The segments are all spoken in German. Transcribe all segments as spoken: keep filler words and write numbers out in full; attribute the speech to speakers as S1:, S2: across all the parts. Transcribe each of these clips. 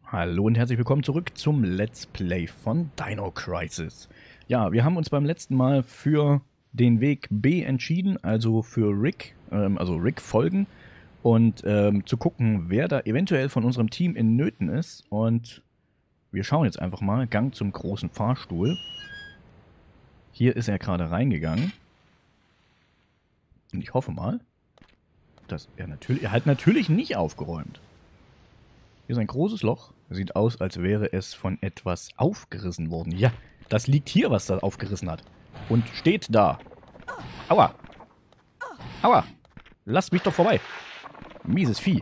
S1: Hallo und herzlich willkommen zurück zum Let's Play von Dino Crisis. Ja, wir haben uns beim letzten Mal für den Weg B entschieden, also für Rick, ähm, also Rick folgen und ähm, zu gucken, wer da eventuell von unserem Team in Nöten ist. Und wir schauen jetzt einfach mal, Gang zum großen Fahrstuhl. Hier ist er gerade reingegangen. Und ich hoffe mal, dass er natürlich, er hat natürlich nicht aufgeräumt. Hier ist ein großes Loch. Sieht aus, als wäre es von etwas aufgerissen worden. Ja, das liegt hier, was das aufgerissen hat. Und steht da. Aua. Aua. Lasst mich doch vorbei. Mieses Vieh.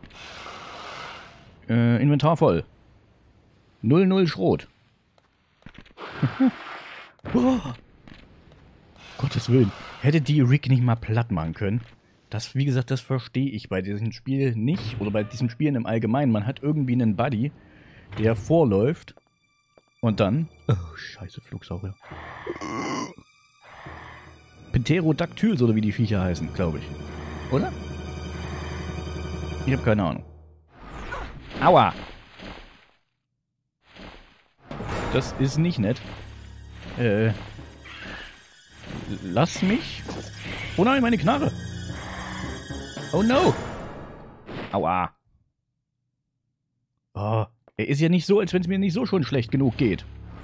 S1: Äh, Inventar voll. null null Schrot. Oh. Gottes Willen. Hätte die Rick nicht mal platt machen können? Das, wie gesagt, das verstehe ich bei diesem Spiel nicht. Oder bei diesen Spielen im Allgemeinen. Man hat irgendwie einen Buddy, der vorläuft. Und dann... Oh, scheiße, Flugsaurier. Pterodactyls oder wie die Viecher heißen, glaube ich. Oder? Ich habe keine Ahnung. Aua! Das ist nicht nett. Äh... Lass mich... Oh nein, meine Knarre! Oh no! Aua! Oh, er ist ja nicht so, als wenn es mir nicht so schon schlecht genug geht.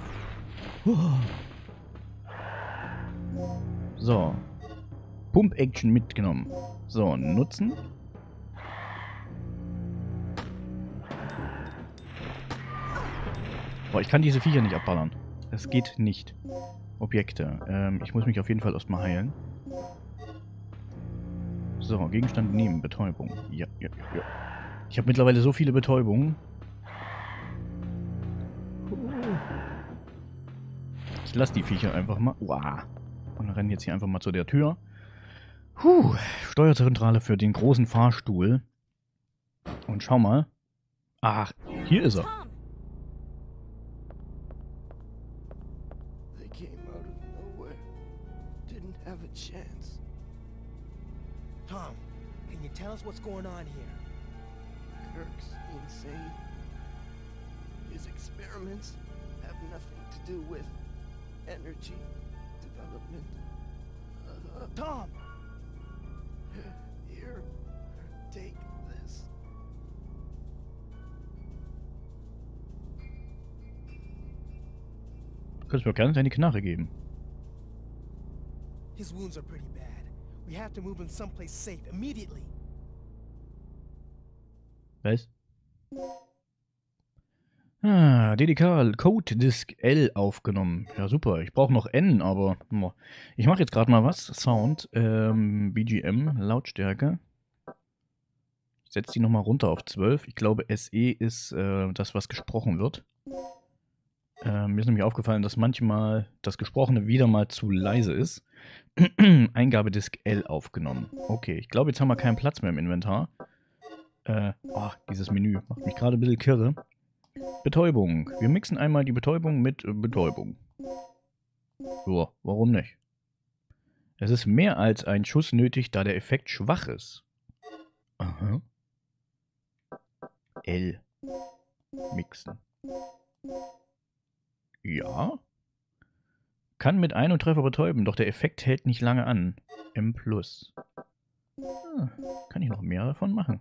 S1: So. Pump-Action mitgenommen. So, nutzen. Boah, ich kann diese Viecher nicht abballern. Das geht nicht. Objekte. Ähm, ich muss mich auf jeden Fall erstmal heilen. So, Gegenstand nehmen. Betäubung. Ja, ja, ja, ja. Ich habe mittlerweile so viele Betäubungen. Ich lasse die Viecher einfach mal. Uah. Und rennen jetzt hier einfach mal zu der Tür. Puh. Steuerzentrale für den großen Fahrstuhl. Und schau mal. Ach, hier ist er.
S2: They came out of nowhere. Didn't have a chance.
S3: Tom, can you tell us what's going on here?
S2: Kirk's insane. His experiments have nothing to do with energy development. Uh,
S3: Tom!
S2: Here, take this.
S1: Du könntest mir gerne deine Knarre geben.
S3: His wounds are pretty bad. We have to move him someplace safe immediately.
S1: Was? Ah, D D K, Code Disk L aufgenommen. Ja, super. Ich brauche noch N, aber ich mache jetzt gerade mal was. Sound, ähm, B G M, Lautstärke. Ich setze die nochmal runter auf zwölf. Ich glaube, S E ist äh, das, was gesprochen wird. Ähm, mir ist nämlich aufgefallen, dass manchmal das Gesprochene wieder mal zu leise ist. Eingabedisk L aufgenommen. Okay, ich glaube, jetzt haben wir keinen Platz mehr im Inventar. Äh, oh, dieses Menü macht mich gerade ein bisschen kirre. Betäubung. Wir mixen einmal die Betäubung mit äh, Betäubung. Ja, warum nicht? Es ist mehr als ein Schuss nötig, da der Effekt schwach ist. Aha. L. Mixen. Ja. Kann mit einem Treffer betäuben, doch der Effekt hält nicht lange an. M plus. Ah, kann ich noch mehr davon machen?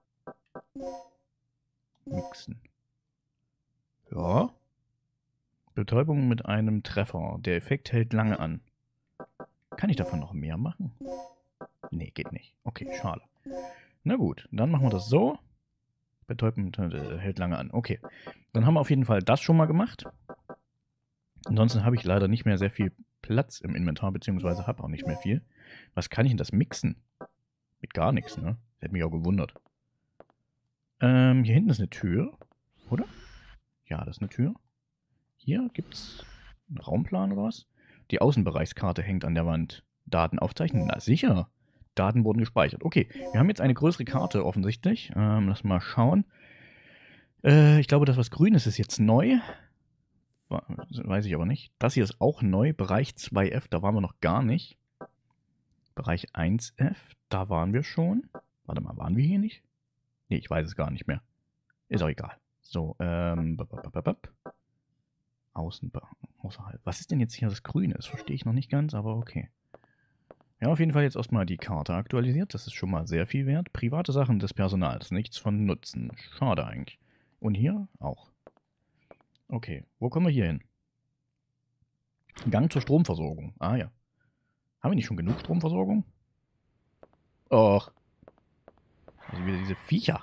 S1: Mixen. Ja. Betäubung mit einem Treffer. Der Effekt hält lange an. Kann ich davon noch mehr machen? Nee, geht nicht. Okay, schade. Na gut, dann machen wir das so. Betäuben äh, hält lange an. Okay. Dann haben wir auf jeden Fall das schon mal gemacht. Ansonsten habe ich leider nicht mehr sehr viel Platz im Inventar, beziehungsweise habe auch nicht mehr viel. Was kann ich denn das mixen? Mit gar nichts, ne? Das hätte mich auch gewundert. Ähm, hier hinten ist eine Tür, oder? Ja, das ist eine Tür. Hier gibt es einen Raumplan oder was? Die Außenbereichskarte hängt an der Wand. Daten aufzeichnen? Na sicher. Daten wurden gespeichert. Okay, wir haben jetzt eine größere Karte offensichtlich. Ähm, lass mal schauen. Äh, ich glaube, das, was grün ist, ist jetzt neu. Weiß ich aber nicht. Das hier ist auch neu. Bereich zwei F, da waren wir noch gar nicht. Bereich eins F, da waren wir schon. Warte mal, waren wir hier nicht? Nee, ich weiß es gar nicht mehr. Ist auch egal. So, ähm, bap, bap, bap, bap. Außen, außerhalb. Was ist denn jetzt hier das Grüne? Das verstehe ich noch nicht ganz, aber okay. Ja, auf jeden Fall jetzt erstmal die Karte aktualisiert. Das ist schon mal sehr viel wert. Private Sachen des Personals. Nichts von Nutzen. Schade eigentlich. Und hier auch. Okay, wo kommen wir hier hin? Gang zur Stromversorgung. Ah ja. Haben wir nicht schon genug Stromversorgung? Och. Also wieder diese Viecher.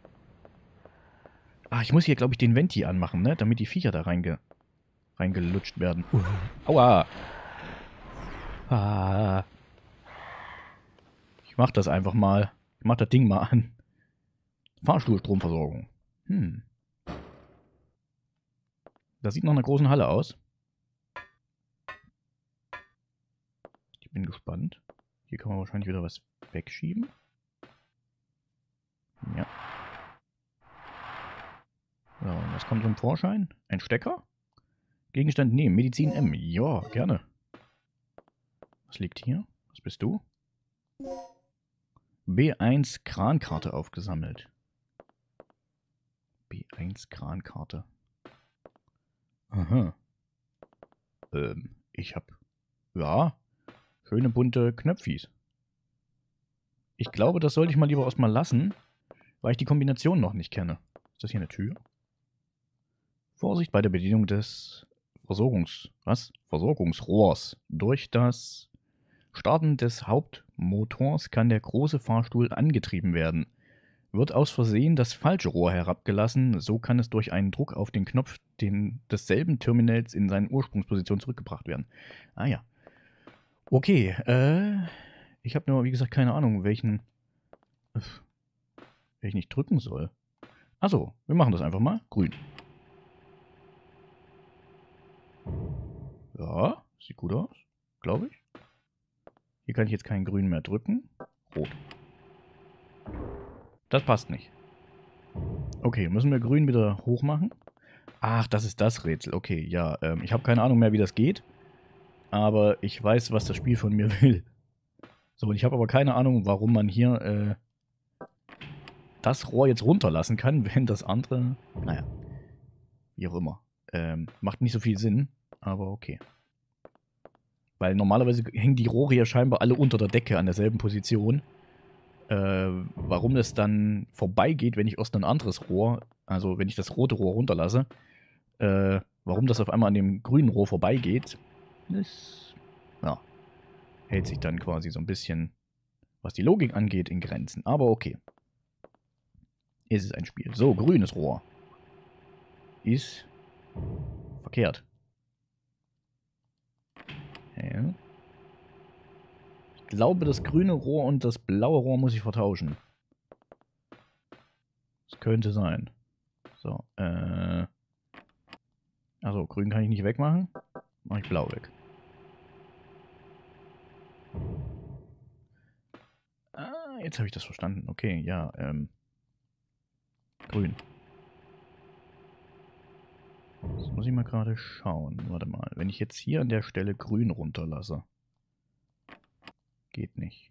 S1: Ah, ich muss hier, glaube ich, den Venti anmachen, ne? Damit die Viecher da reinge reingelutscht werden. Uh. Aua. Ah. Ich mach das einfach mal. Ich mach das Ding mal an. Fahrstuhlstromversorgung. Hm. Das sieht nach einer großen Halle aus. Ich bin gespannt. Hier kann man wahrscheinlich wieder was wegschieben. Ja. So, was kommt zum Vorschein? Ein Stecker? Gegenstand nehmen. Medizin M. Ja, gerne. Was liegt hier? Was bist du? B eins Krankarte aufgesammelt. B eins Krankarte. Aha. Ähm, ich hab... Ja, schöne bunte Knöpfis. Ich glaube, das sollte ich mal lieber erstmal lassen, weil ich die Kombination noch nicht kenne. Ist das hier eine Tür? Vorsicht bei der Bedienung des Versorgungs... Was? Versorgungsrohrs. Durch das Starten des Hauptmotors kann der große Fahrstuhl angetrieben werden. Wird aus Versehen das falsche Rohr herabgelassen, so kann es durch einen Druck auf den Knopf den, desselben Terminals in seine Ursprungsposition zurückgebracht werden. Ah ja. Okay, äh... ich habe nur, wie gesagt, keine Ahnung, welchen... welchen ich drücken soll. Achso, wir machen das einfach mal. Grün. Ja, sieht gut aus, glaube ich. Hier kann ich jetzt keinen Grün mehr drücken. Rot. Das passt nicht. Okay, müssen wir Grün wieder hoch machen? Ach, das ist das Rätsel. Okay, ja, ähm, ich habe keine Ahnung mehr, wie das geht. Aber ich weiß, was das Spiel von mir will. So, und ich habe aber keine Ahnung, warum man hier äh, das Rohr jetzt runterlassen kann, wenn das andere... Naja, wie auch immer. Ähm, macht nicht so viel Sinn, aber okay. Weil normalerweise hängen die Rohre ja scheinbar alle unter der Decke an derselben Position. Äh, warum das dann vorbeigeht, wenn ich erst ein anderes Rohr, also wenn ich das rote Rohr runterlasse, äh, warum das auf einmal an dem grünen Rohr vorbeigeht, das, ja, hält sich dann quasi so ein bisschen, was die Logik angeht, in Grenzen. Aber okay. Es ist ein Spiel. So, grünes Rohr. Ist verkehrt. Ja. Ich glaube, das grüne Rohr und das blaue Rohr muss ich vertauschen. Das könnte sein. So, äh... Also, grün kann ich nicht wegmachen. Mache ich blau weg. Ah, jetzt habe ich das verstanden. Okay, ja, ähm... grün. Jetzt muss ich mal gerade schauen. Warte mal. Wenn ich jetzt hier an der Stelle grün runterlasse. Geht nicht.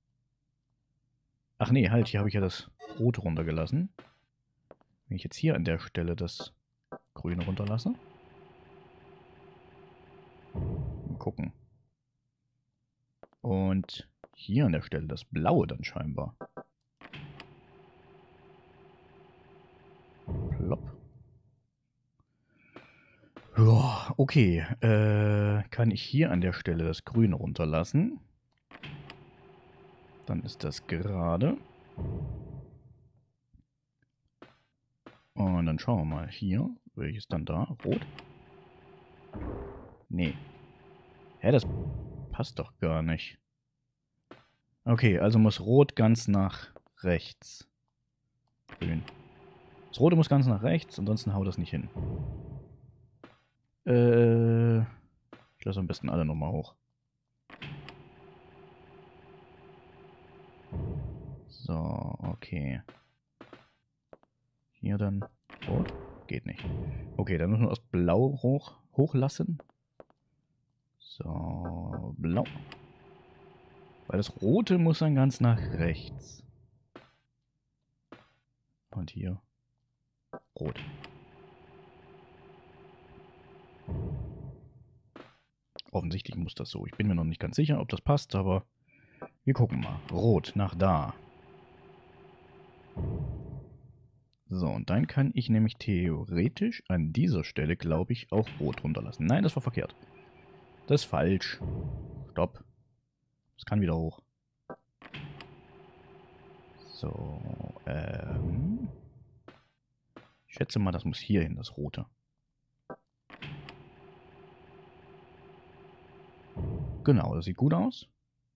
S1: Ach nee, halt, hier habe ich ja das Rote runtergelassen. Wenn ich jetzt hier an der Stelle das Grüne runterlasse. Mal gucken. Und hier an der Stelle das Blaue dann scheinbar. Plopp. Ja, okay. Äh, kann ich hier an der Stelle das Grüne runterlassen? Dann ist das gerade. Und dann schauen wir mal hier. Welches dann da? Rot? Nee. Hä, das passt doch gar nicht. Okay, also muss Rot ganz nach rechts. Grün. Das Rote muss ganz nach rechts, ansonsten haut das nicht hin. Äh, ich lasse am besten alle nochmal hoch. So, okay. Hier dann Rot? Geht nicht. Okay, dann müssen wir erst Blau hoch, hochlassen. So, Blau. Weil das Rote muss dann ganz nach rechts. Und hier Rot. Offensichtlich muss das so. Ich bin mir noch nicht ganz sicher, ob das passt, aber wir gucken mal. Rot, nach da. So, und dann kann ich nämlich theoretisch an dieser Stelle, glaube ich, auch rot runterlassen. Nein, das war verkehrt. Das ist falsch. Stopp. Das kann wieder hoch. So, ähm... ich schätze mal, das muss hier hin, das Rote. Genau, das sieht gut aus.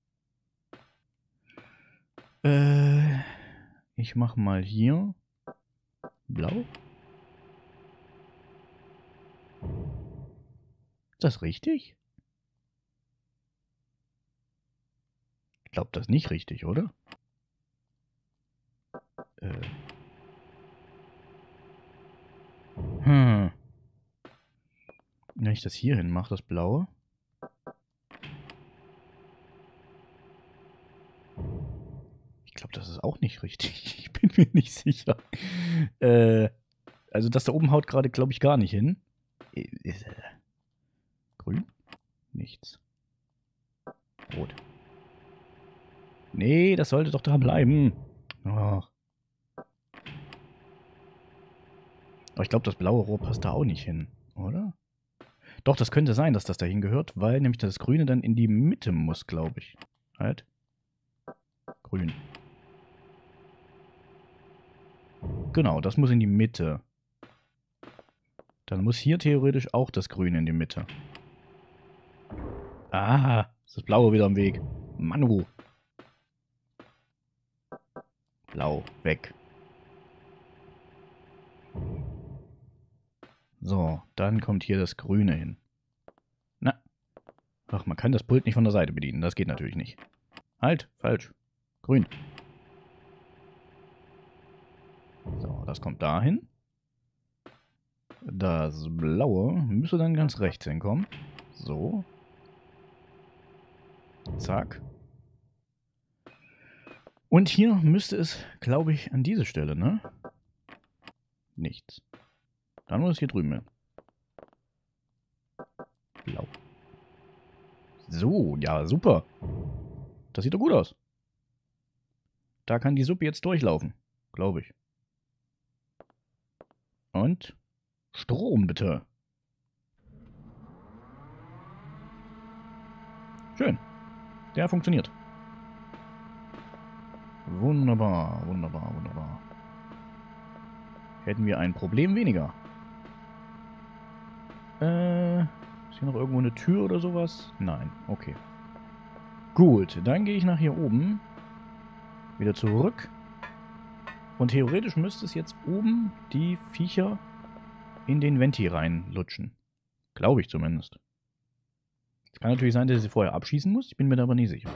S1: Äh, ich mache mal hier blau. Ist das richtig? Ich glaube, das ist nicht richtig, oder? Äh. Hm. Wenn ich das hier hin mache, das Blaue. Ich glaube, das ist auch nicht richtig. Ich bin mir nicht sicher. Äh, also das da oben haut gerade, glaube ich, gar nicht hin. Äh, äh, grün? Nichts. Rot. Nee, das sollte doch da bleiben. Oh. Aber ich glaube, das blaue Rohr passt da auch nicht hin, oder? Doch, das könnte sein, dass das dahin gehört, weil nämlich das Grüne dann in die Mitte muss, glaube ich. Halt. Grün. Genau, das muss in die Mitte. Dann muss hier theoretisch auch das Grüne in die Mitte. Ah, ist das Blaue wieder am Weg. Manu. Blau, weg. So, dann kommt hier das Grüne hin. Na. Ach, man kann das Pult nicht von der Seite bedienen. Das geht natürlich nicht. Halt, falsch. Grün. So, das kommt dahin. Das Blaue müsste dann ganz rechts hinkommen. So. Zack. Und hier müsste es, glaube ich, an diese Stelle, ne? Nichts. Dann muss es hier drüben hin. Blau. So, ja, super. Das sieht doch gut aus. Da kann die Suppe jetzt durchlaufen. Glaube ich. Und Strom, bitte. Schön. Der funktioniert. Wunderbar, wunderbar, wunderbar. Hätten wir ein Problem weniger. Äh, ist hier noch irgendwo eine Tür oder sowas? Nein, okay. Gut, dann gehe ich nach hier oben. Wieder zurück. Und theoretisch müsste es jetzt oben die Viecher in den Venti reinlutschen. Glaube ich zumindest. Es kann natürlich sein, dass ich sie vorher abschießen muss. Ich bin mir da aber nicht sicher.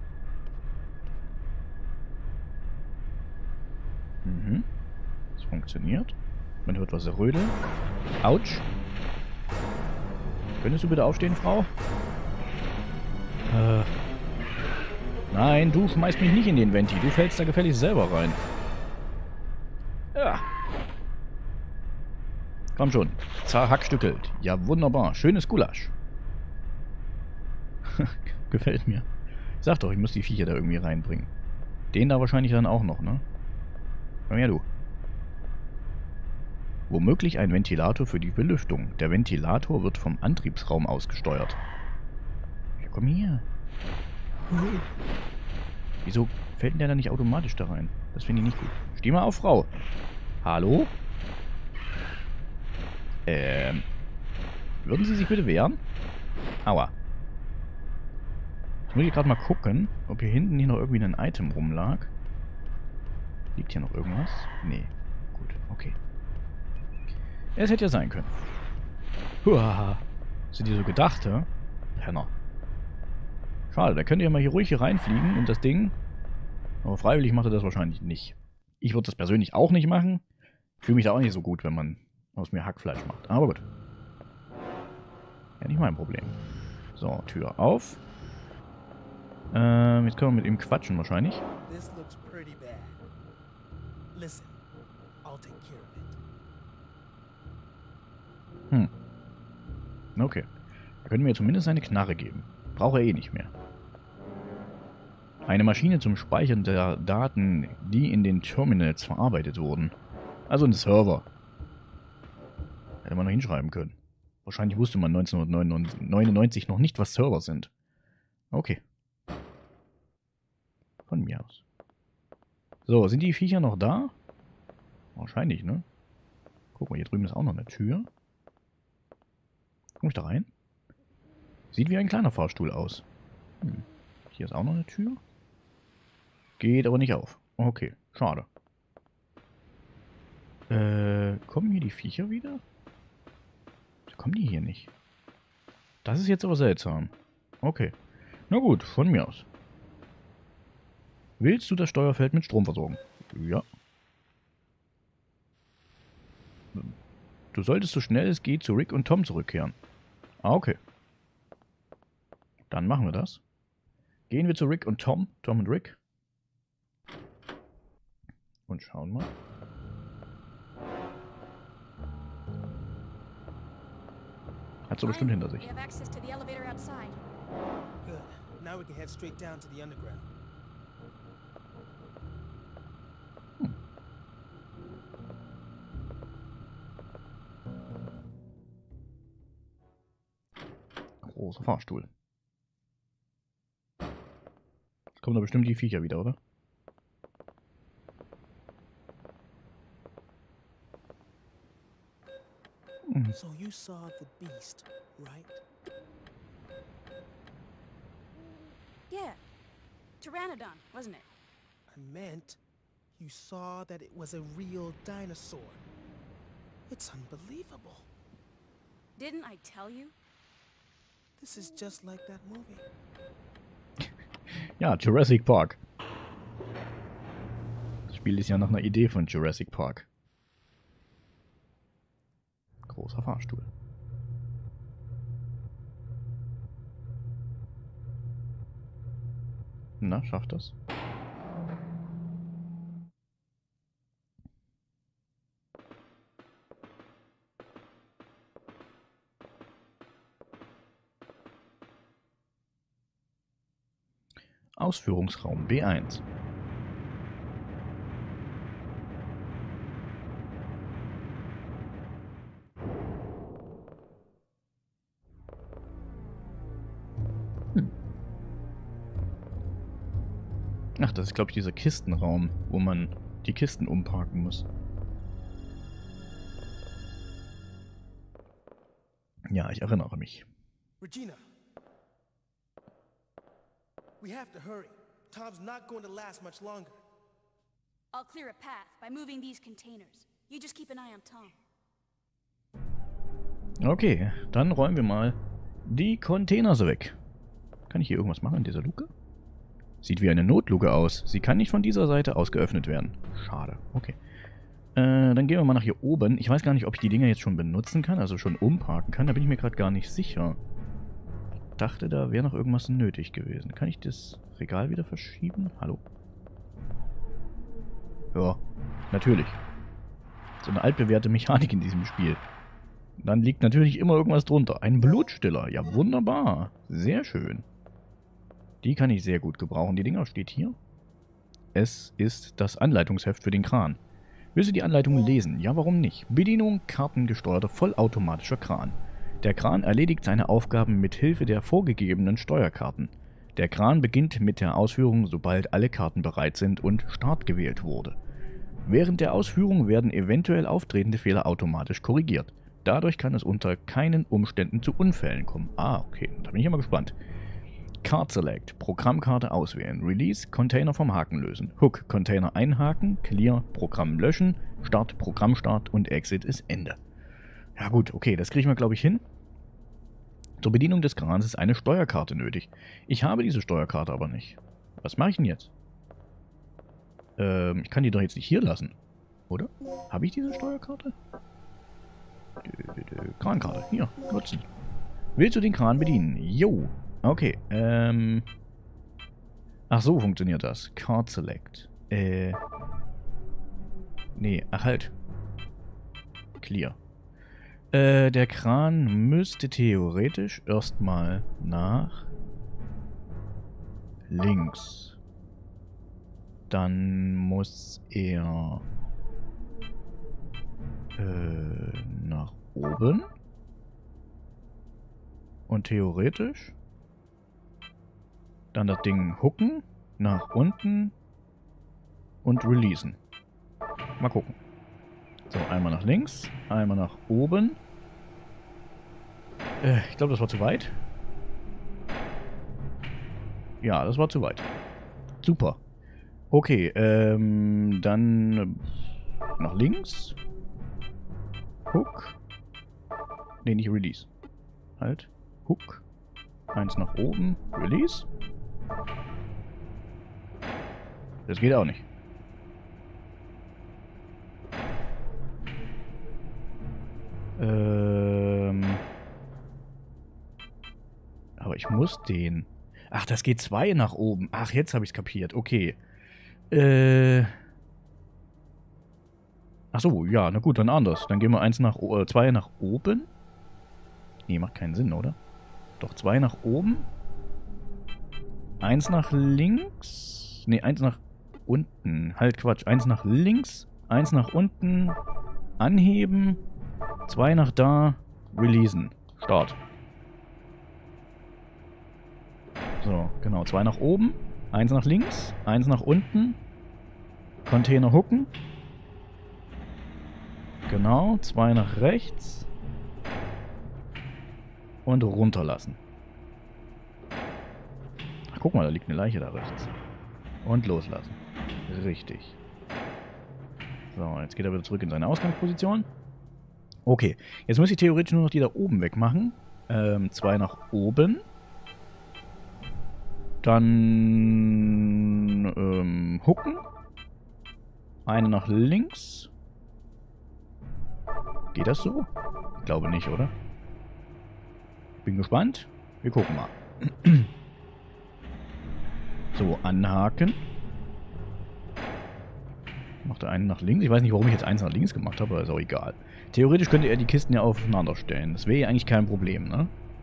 S1: Mhm. Das funktioniert. Man hört was rödeln. Autsch. Könntest du bitte aufstehen, Frau? Äh. Nein, du schmeißt mich nicht in den Venti. Du fällst da gefälligst selber rein. Ja. Komm schon. Zerhackstückelt. Ja, wunderbar. Schönes Gulasch. Gefällt mir. Ich sag doch, ich muss die Viecher da irgendwie reinbringen. Den da wahrscheinlich dann auch noch, ne? Komm her, du. Womöglich ein Ventilator für die Belüftung. Der Ventilator wird vom Antriebsraum ausgesteuert. Ja, komm her. Wieso fällt denn der da nicht automatisch da rein? Das finde ich nicht gut. Steh mal auf, Frau. Hallo? Ähm. Würden Sie sich bitte wehren? Aua. Jetzt muss ich gerade mal gucken, ob hier hinten nicht noch irgendwie ein Item rumlag. Liegt hier noch irgendwas? Nee. Gut, okay. Es hätte ja sein können. Huaha. Hast du dir so gedacht, hä? Penner. Schade, da könnt ihr mal hier ruhig hier reinfliegen und das Ding. Aber freiwillig macht er das wahrscheinlich nicht. Ich würde das persönlich auch nicht machen. Ich fühle mich da auch nicht so gut, wenn man aus mir Hackfleisch macht. Aber gut. Ja, nicht mein Problem. So, Tür auf. Ähm, jetzt können wir mit ihm quatschen wahrscheinlich.
S3: This looks pretty bad. Listen, I'll take care of it.
S1: Hm. Okay. Da können wir zumindest eine Knarre geben. Braucht er eh nicht mehr. Eine Maschine zum Speichern der Daten, die in den Terminals verarbeitet wurden. Also ein Server. Hätte man noch hinschreiben können. Wahrscheinlich wusste man neunzehnhundertneunundneunzig noch nicht, was Server sind. Okay. Von mir aus. So, sind die Viecher noch da? Wahrscheinlich, ne? Guck mal, hier drüben ist auch noch eine Tür. Komm ich da rein? Sieht wie ein kleiner Fahrstuhl aus. Hm. Hier ist auch noch eine Tür. Geht aber nicht auf. Okay, schade. Äh, kommen hier die Viecher wieder? Kommen die hier nicht? Das ist jetzt aber seltsam. Okay. Na gut, von mir aus. Willst du das Steuerfeld mit Strom versorgen? Ja. Du solltest so schnell es geht zu Rick und Tom zurückkehren. Ah, okay. Dann machen wir das. Gehen wir zu Rick und Tom. Tom und Rick. Und schauen mal. Hat so bestimmt hinter sich.
S3: Good. Now we can head straight down to the underground.
S1: Hm. Großer Fahrstuhl. Jetzt kommen da bestimmt die Viecher wieder, oder? Hm.
S3: So you saw the beast, right?
S4: Yeah. Pteranodon, wasn't it?
S3: I meant you saw that it was a real dinosaur. It's unbelievable.
S4: Didn't I tell you?
S3: This is just like that movie.
S1: Ja, Jurassic Park. Das Spiel ist ja nach einer Idee von Jurassic Park. Großer Fahrstuhl. Na, schafft das? Ausführungsraum B eins. Hm. Ach, das ist, glaube ich, dieser Kistenraum, wo man die Kisten umparken muss. Ja, ich erinnere mich.
S3: Regina. We have to hurry. Tom's not going to last much longer.
S4: I'll clear a path by moving these containers. You just keep an eye on Tom.
S1: Okay, dann räumen wir mal die Container so weg. Kann ich hier irgendwas machen in dieser Luke? Sieht wie eine Notluke aus. Sie kann nicht von dieser Seite aus geöffnet werden. Schade. Okay. Äh, dann gehen wir mal nach hier oben. Ich weiß gar nicht, ob ich die Dinger jetzt schon benutzen kann, also schon umparken kann. Da bin ich mir gerade gar nicht sicher. Ich dachte, da wäre noch irgendwas nötig gewesen. Kann ich das Regal wieder verschieben? Hallo? Ja, natürlich. So eine altbewährte Mechanik in diesem Spiel. Dann liegt natürlich immer irgendwas drunter. Ein Blutstiller. Ja, wunderbar. Sehr schön. Die kann ich sehr gut gebrauchen. Die Dinger steht hier. Es ist das Anleitungsheft für den Kran. Willst du die Anleitung lesen? Ja, warum nicht? Bedienung kartengesteuerter vollautomatischer Kran. Der Kran erledigt seine Aufgaben mit Hilfe der vorgegebenen Steuerkarten. Der Kran beginnt mit der Ausführung, sobald alle Karten bereit sind und Start gewählt wurde. Während der Ausführung werden eventuell auftretende Fehler automatisch korrigiert. Dadurch kann es unter keinen Umständen zu Unfällen kommen. Ah, okay, da bin ich immer gespannt. Card Select, Programmkarte auswählen, Release, Container vom Haken lösen, Hook, Container einhaken, Clear, Programm löschen, Start, Programmstart und Exit ist Ende. Ja gut, okay, das kriegen wir glaube ich hin. Zur Bedienung des Krans ist eine Steuerkarte nötig. Ich habe diese Steuerkarte aber nicht. Was mache ich denn jetzt? Ähm, ich kann die doch jetzt nicht hier lassen, oder? Habe ich diese Steuerkarte? Krankarte, hier, nutzen. Willst du den Kran bedienen? Jo. Okay, ähm... Ach so funktioniert das. Card Select. Äh... Nee, ach halt. Clear. Äh, der Kran müsste theoretisch erstmal nach links. Dann muss er äh, nach oben. Und theoretisch dann das Ding hooken, nach unten und releasen. Mal gucken. So, einmal nach links, einmal nach oben. Äh, ich glaube, das war zu weit. Ja, das war zu weit. Super. Okay, ähm, dann nach links. Hook. Ne, nicht Release. Halt. Hook. Eins nach oben. Release. Das geht auch nicht. Ähm. Aber ich muss den. Ach, das geht zwei nach oben. Ach, jetzt habe ich es kapiert. Okay. Äh. Ach so, ja, na gut, dann anders. Dann gehen wir eins nach äh, zwei nach oben. Nee, macht keinen Sinn, oder? Doch, zwei nach oben. Eins nach links. Nee, eins nach unten. Halt, Quatsch. Eins nach links. Eins nach unten. Anheben. Zwei nach da. Releasen. Start. So, genau. Zwei nach oben. Eins nach links. Eins nach unten. Container hooken. Genau. Zwei nach rechts. Und runterlassen. Ach, guck mal, da liegt eine Leiche da rechts. Und loslassen. Richtig. So, jetzt geht er wieder zurück in seine Ausgangsposition. Okay, jetzt muss ich theoretisch nur noch die da oben wegmachen. Ähm, zwei nach oben. Dann ähm, hooken. Eine nach links. Geht das so? Ich glaube nicht, oder? Bin gespannt. Wir gucken mal. So, anhaken. Macht er einen nach links. Ich weiß nicht, warum ich jetzt eins nach links gemacht habe, aber ist auch egal. Theoretisch könnte er die Kisten ja aufeinander stellen. Das wäre ja eigentlich kein Problem, ne?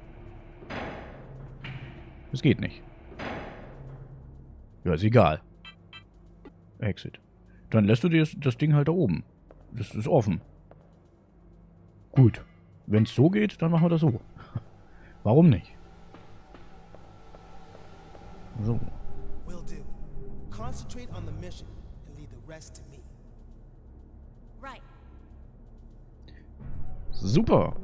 S1: Das geht nicht. Ja, ist egal. Exit. Dann lässt du dir das, das Ding halt da oben. Das ist offen. Gut. Wenn es so geht, dann machen wir das so. Warum nicht? So.
S3: Will do. Concentrate on the mission and leave the rest to me.
S4: Right.
S1: Super.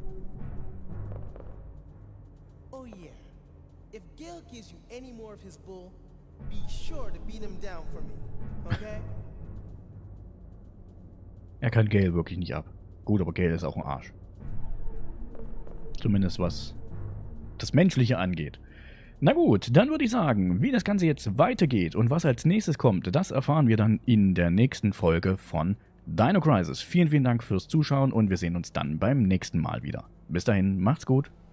S3: Oh yeah. If Gil gives you any more of his bull, be sure to beat him down for me. Okay?
S1: Er kann Gale wirklich nicht ab. Gut, aber Gale ist auch ein Arsch. Zumindest was das Menschliche angeht. Na gut, dann würde ich sagen, wie das Ganze jetzt weitergeht und was als nächstes kommt, das erfahren wir dann in der nächsten Folge von Dino Crisis. Vielen, vielen Dank fürs Zuschauen und wir sehen uns dann beim nächsten Mal wieder. Bis dahin, macht's gut.